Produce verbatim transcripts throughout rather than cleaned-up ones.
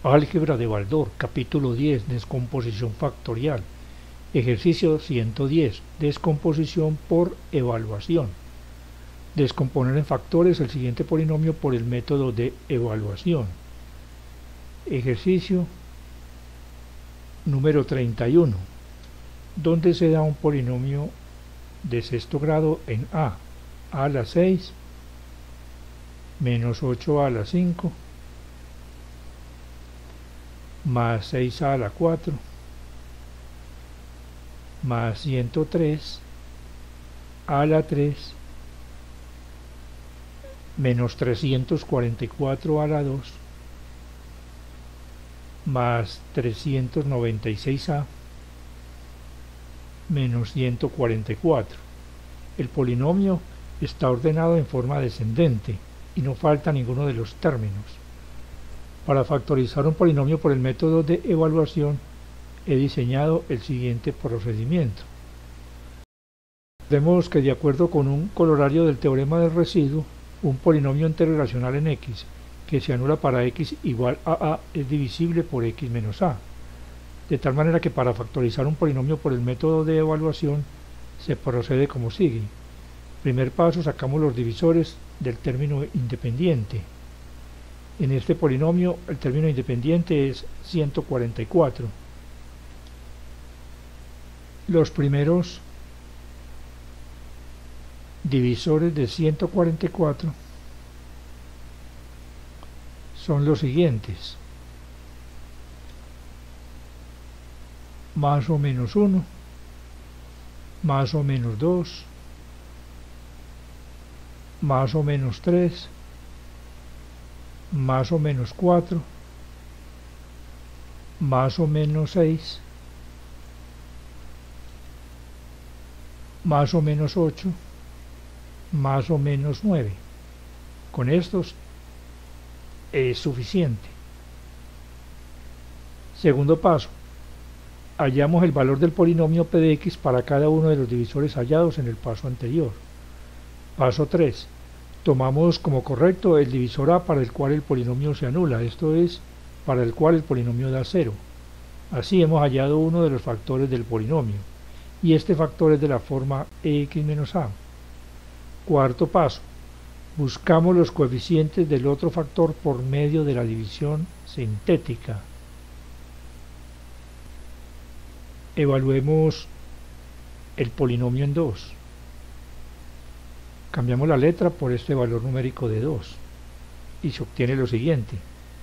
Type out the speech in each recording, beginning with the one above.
Álgebra de Baldor, capítulo diez, descomposición factorial. Ejercicio ciento diez, descomposición por evaluación. Descomponer en factores el siguiente polinomio por el método de evaluación. Ejercicio número treinta y uno, donde se da un polinomio de sexto grado en A, a a la seis, menos ocho a a la cinco, más seis a a la cuatro, más ciento tres a a la tres, menos trescientos cuarenta y cuatro a a la dos, más trescientos noventa y seis a, menos ciento cuarenta y cuatro. El polinomio está ordenado en forma descendente y no falta ninguno de los términos. Para factorizar un polinomio por el método de evaluación, he diseñado el siguiente procedimiento. Vemos que de acuerdo con un corolario del teorema del residuo, un polinomio interrelacional en X que se anula para X igual a A es divisible por X menos A, de tal manera que para factorizar un polinomio por el método de evaluación se procede como sigue. Primer paso, sacamos los divisores del término independiente. En este polinomio el término independiente es ciento cuarenta y cuatro. Los primeros divisores de ciento cuarenta y cuatro son los siguientes: más o menos uno, más o menos dos, más o menos tres, más o menos cuatro, más o menos seis, más o menos ocho, más o menos nueve. Con estos es suficiente. Segundo paso, hallamos el valor del polinomio P de X para cada uno de los divisores hallados en el paso anterior. Paso tres, tomamos como correcto el divisor A para el cual el polinomio se anula, esto es, para el cual el polinomio da cero. Así hemos hallado uno de los factores del polinomio, y este factor es de la forma X menos A. Cuarto paso, buscamos los coeficientes del otro factor por medio de la división sintética. Evaluemos el polinomio en dos. Cambiamos la letra por este valor numérico de dos y se obtiene lo siguiente.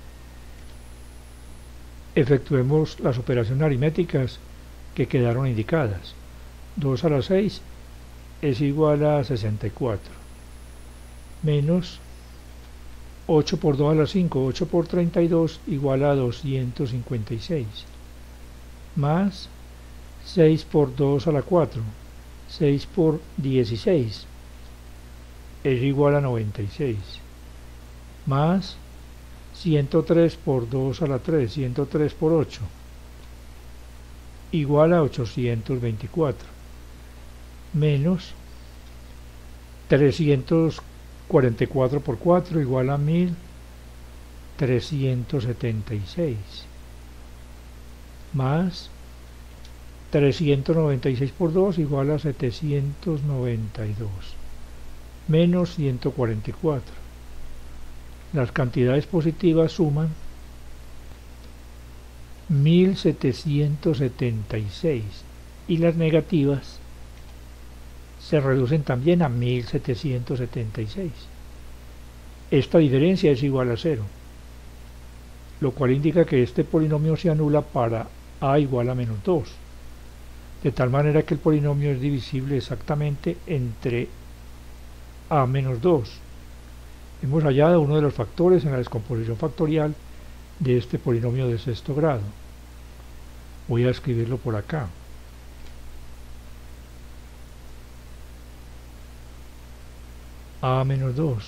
Efectuemos las operaciones aritméticas que quedaron indicadas. dos a la seis es igual a sesenta y cuatro, menos ocho por dos a la cinco, ocho por treinta y dos igual a doscientos cincuenta y seis, más seis por dos a la cuatro, seis por dieciséis es igual a noventa y seis, más ciento tres por dos a la tres, ciento tres por ocho igual a ochocientos veinticuatro, menos trescientos cuarenta y cuatro por cuatro igual a mil trescientos setenta y seis, más trescientos noventa y seis por dos igual a setecientos noventa y dos, menos ciento cuarenta y cuatro. Las cantidades positivas suman mil setecientos setenta y seis y las negativas se reducen también a mil setecientos setenta y seis. Esta diferencia es igual a cero, lo cual indica que este polinomio se anula para A igual a menos dos, de tal manera que el polinomio es divisible exactamente entre A menos dos. Hemos hallado uno de los factores en la descomposición factorial de este polinomio de sexto grado. Voy a escribirlo por acá. A menos dos.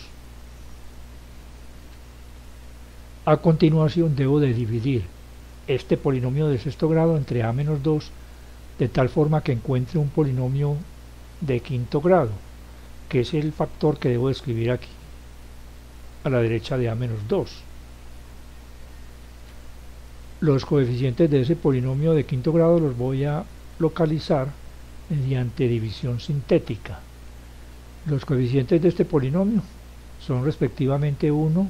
A continuación debo de dividir este polinomio de sexto grado entre A menos dos de tal forma que encuentre un polinomio de quinto grado, que es el factor que debo escribir aquí, a la derecha de A menos dos. Los coeficientes de ese polinomio de quinto grado los voy a localizar mediante división sintética. Los coeficientes de este polinomio son respectivamente uno,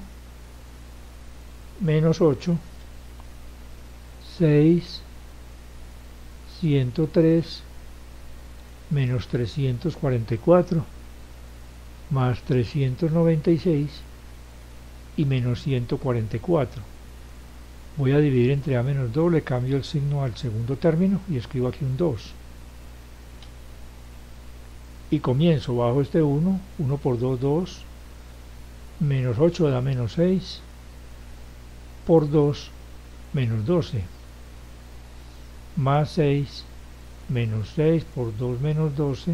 menos ocho, seis, ciento tres, menos trescientos cuarenta y cuatro, más trescientos noventa y seis y menos ciento cuarenta y cuatro. Voy a dividir entre a menos dos, le cambio el signo al segundo término y escribo aquí un dos. Y comienzo bajo este uno, uno por dos, dos, menos ocho da menos seis, por dos, menos doce, más seis, menos seis, por dos, menos doce,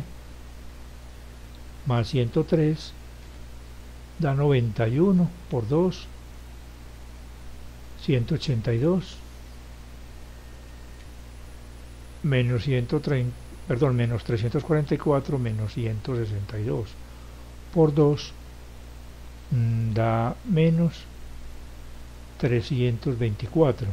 más ciento tres, da noventa y uno, por dos, ciento ochenta y dos, menos ciento treinta, perdón, menos trescientos cuarenta y cuatro, menos ciento sesenta y dos, por dos, mmm, da menos trescientos veinticuatro,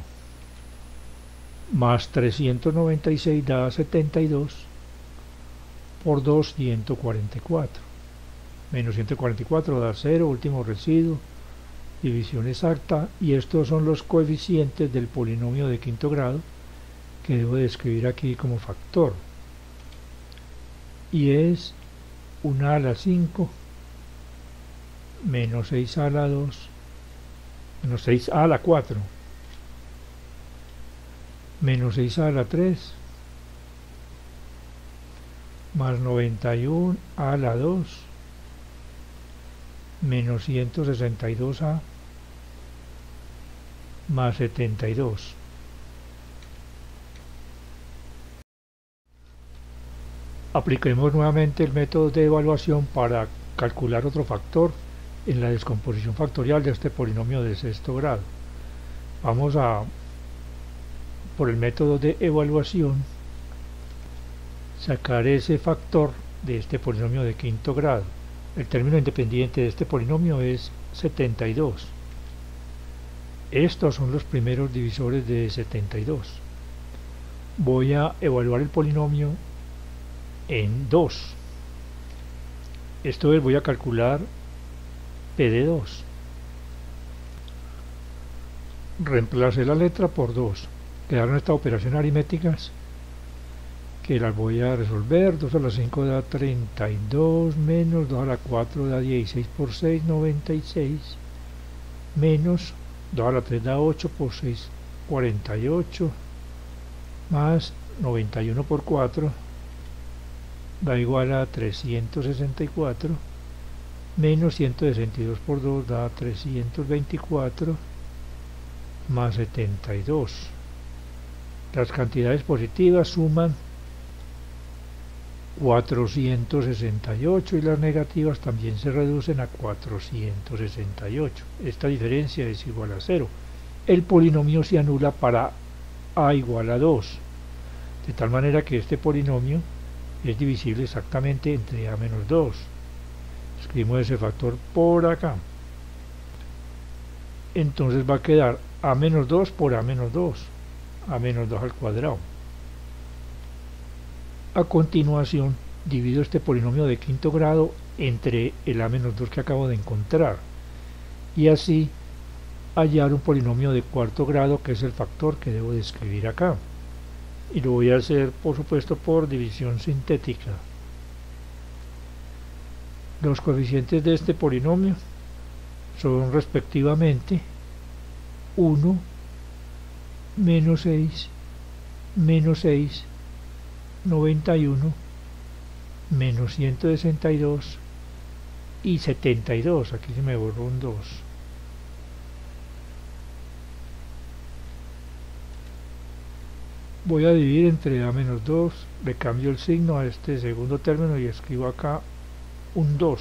más trescientos noventa y seis da setenta y dos, por dos, ciento cuarenta y cuatro, menos ciento cuarenta y cuatro da cero, último residuo, división exacta, y estos son los coeficientes del polinomio de quinto grado que debo de escribir aquí como factor, y es una a la cinco, menos seis a la dos, menos seis a la cuatro, menos seis a la tres, más noventa y uno a la dos, menos ciento sesenta y dos a, más setenta y dos. Apliquemos nuevamente el método de evaluación para calcular otro factor en la descomposición factorial de este polinomio de sexto grado. Vamos a, por el método de evaluación, sacar ese factor de este polinomio de quinto grado. El término independiente de este polinomio es setenta y dos. Estos son los primeros divisores de setenta y dos. Voy a evaluar el polinomio en dos. Esto es, voy a calcular P de dos. Reemplacé la letra por dos. Quedaron estas operaciones aritméticas que las voy a resolver. dos a la cinco da treinta y dos, menos dos a la cuatro da dieciséis por seis, noventa y seis, menos dos a la tres da ocho por seis, cuarenta y ocho, más noventa y uno por cuatro da igual a trescientos sesenta y cuatro, menos ciento sesenta y dos por dos da trescientos veinticuatro, más setenta y dos. Las cantidades positivas suman cuatrocientos sesenta y ocho y las negativas también se reducen a cuatrocientos sesenta y ocho. Esta diferencia es igual a cero. El polinomio se anula para a igual a dos, de tal manera que este polinomio es divisible exactamente entre a menos dos. Escribimos ese factor por acá. Entonces va a quedar a menos dos por a menos dos, a menos dos al cuadrado. A continuación, divido este polinomio de quinto grado entre el a menos dos que acabo de encontrar, y así hallar un polinomio de cuarto grado, que es el factor que debo de escribir acá. Y lo voy a hacer, por supuesto, por división sintética. Los coeficientes de este polinomio son respectivamente uno, menos seis, menos seis, noventa y uno, menos ciento sesenta y dos y setenta y dos. Aquí se me borró un dos. Voy a dividir entre a menos dos, le cambio el signo a este segundo término y escribo acá un dos.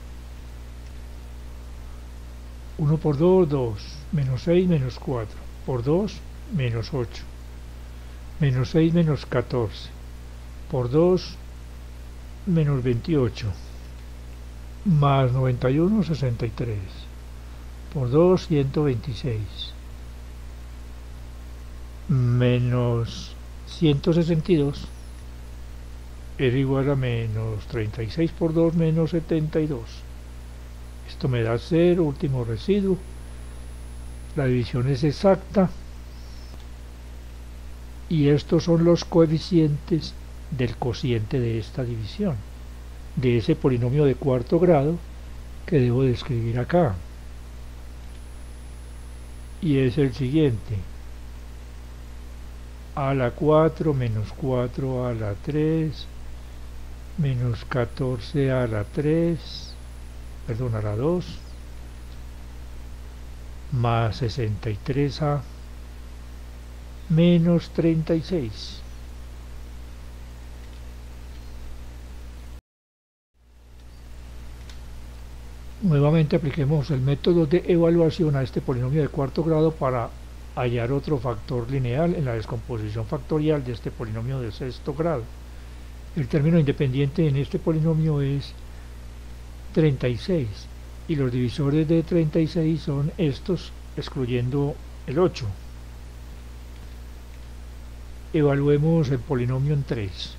uno por dos, dos, menos seis, menos cuatro, por dos, menos ocho, menos seis, menos catorce, por dos, menos veintiocho, más noventa y uno, sesenta y tres, por dos, ciento veintiséis, menos ciento sesenta y dos es igual a menos treinta y seis por dos menos setenta y dos. Esto me da cero, último residuo. La división es exacta. Y estos son los coeficientes del cociente de esta división, de ese polinomio de cuarto grado que debo de escribir acá. Y es el siguiente: a la cuatro menos cuatro a la tres menos catorce a la tres, perdón, a la dos, más sesenta y tres a menos treinta y seis. Nuevamente apliquemos el método de evaluación a este polinomio de cuarto grado para hallar otro factor lineal en la descomposición factorial de este polinomio de sexto grado. El término independiente en este polinomio es treinta y seis y los divisores de treinta y seis son estos, excluyendo el ocho. Evaluemos el polinomio en tres.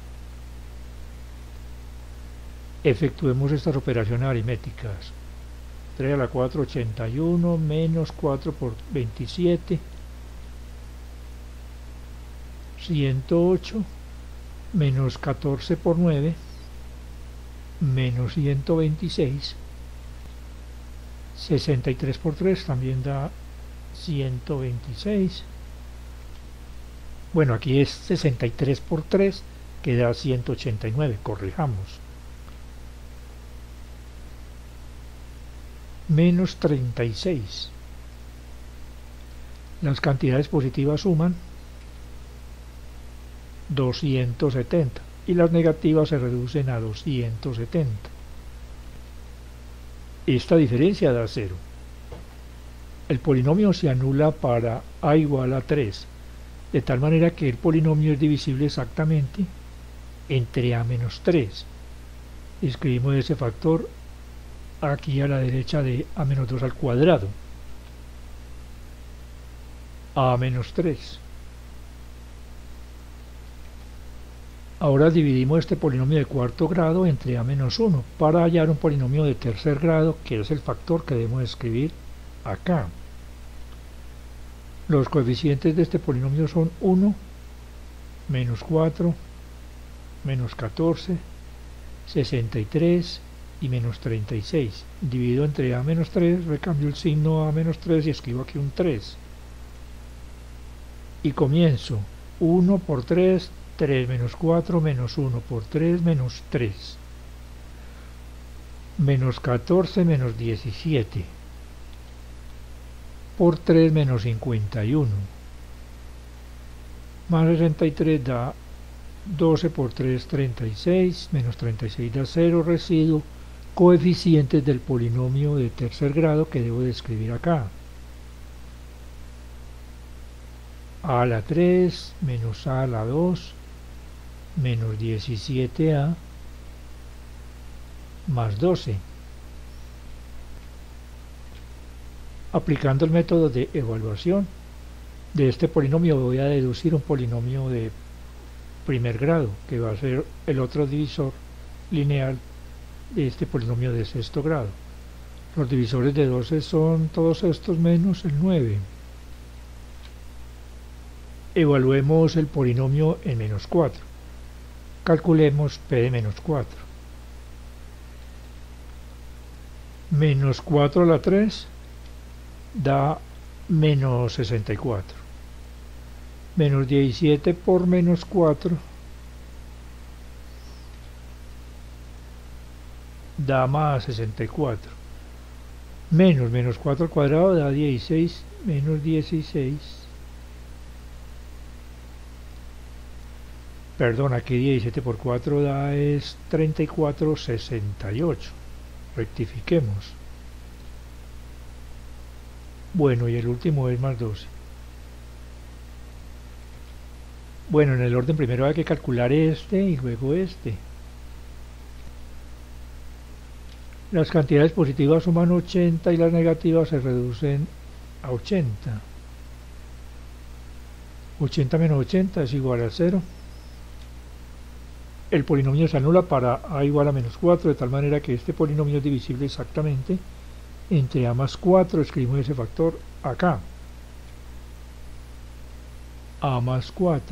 Efectuemos estas operaciones aritméticas. tres a la cuatro, ochenta y uno, menos cuatro por veintisiete, ciento ocho, menos catorce por nueve, menos ciento veintiséis, sesenta y tres por tres también da ciento veintiséis. Bueno, aquí es sesenta y tres por tres, que da ciento ochenta y nueve, corrijamos. Menos treinta y seis. Las cantidades positivas suman doscientos setenta y las negativas se reducen a doscientos setenta. Esta diferencia da cero. El polinomio se anula para a igual a tres, de tal manera que el polinomio es divisible exactamente entre a menos tres. Escribimos ese factor aquí a la derecha de a menos dos al cuadrado. A menos tres. Ahora dividimos este polinomio de cuarto grado entre a menos uno para hallar un polinomio de tercer grado, que es el factor que debemos escribir acá. Los coeficientes de este polinomio son uno, menos cuatro, menos catorce, sesenta y tres y menos treinta y seis. Divido entre a menos tres, recambio el signo a menos tres y escribo aquí un tres. Y comienzo. uno por tres, tres menos cuatro, menos uno por tres, menos tres. Menos catorce, menos diecisiete. Por tres menos cincuenta y uno, más sesenta y tres da doce por tres, treinta y seis, menos treinta y seis da cero, residuo, coeficientes del polinomio de tercer grado que debo de escribir acá. A a la tres, menos a a la dos, menos diecisiete a, más doce. Aplicando el método de evaluación de este polinomio voy a deducir un polinomio de primer grado, que va a ser el otro divisor lineal de este polinomio de sexto grado. Los divisores de doce son todos estos menos el nueve. Evaluemos el polinomio en menos cuatro. Calculemos P de menos cuatro. Menos cuatro a la tres da menos sesenta y cuatro. Menos diecisiete por menos cuatro da más sesenta y cuatro. Menos menos cuatro al cuadrado da dieciséis, menos dieciséis. Perdón, aquí diecisiete por cuatro da es treinta y cuatro, sesenta y ocho. Rectifiquemos. Bueno, y el último es más doce. Bueno, en el orden primero hay que calcular este y luego este. Las cantidades positivas suman ochenta y las negativas se reducen a ochenta. ochenta menos ochenta es igual a cero. El polinomio se anula para a igual a menos cuatro, de tal manera que este polinomio es divisible exactamente entre a más cuatro. Escribimos ese factor acá. A más cuatro.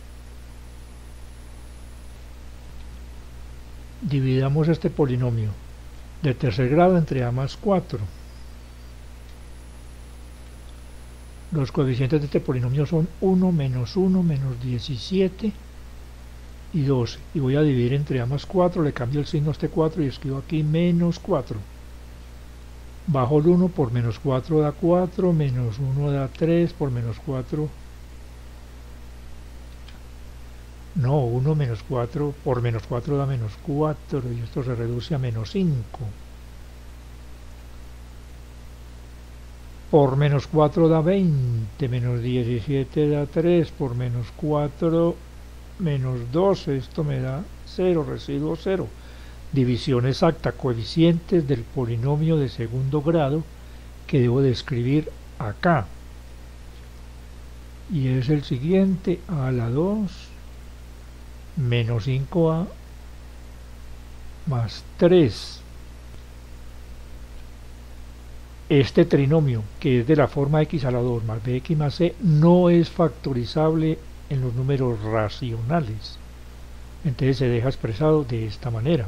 Dividamos este polinomio de tercer grado entre a más cuatro. Los coeficientes de este polinomio son uno, menos uno, menos diecisiete y doce. Y voy a dividir entre a más cuatro, le cambio el signo a este cuatro y escribo aquí menos cuatro. Bajo el uno por menos cuatro da cuatro, menos uno da tres, por menos cuatro... No, uno menos cuatro, por menos cuatro da menos cuatro, y esto se reduce a menos cinco. Por menos cuatro da veinte, menos diecisiete da tres, por menos cuatro, menos doce, esto me da cero, residuo cero. División exacta, coeficientes del polinomio de segundo grado que debo de escribir acá. Y es el siguiente, a la dos, menos cinco a más tres. Este trinomio, que es de la forma x a la dos más bx más c, no es factorizable en los números racionales. Entonces se deja expresado de esta manera.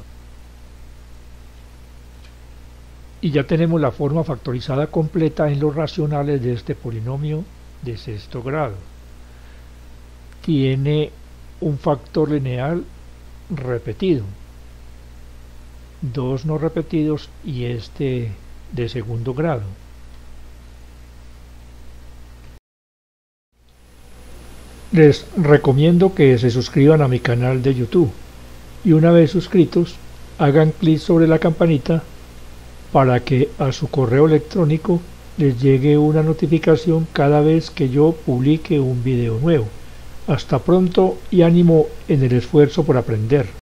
Y ya tenemos la forma factorizada completa en los racionales de este polinomio de sexto grado. Tiene un factor lineal repetido, dos no repetidos y este de segundo grado. Les recomiendo que se suscriban a mi canal de YouTube y una vez suscritos hagan clic sobre la campanita para que a su correo electrónico les llegue una notificación cada vez que yo publique un video nuevo. Hasta pronto y ánimo en el esfuerzo por aprender.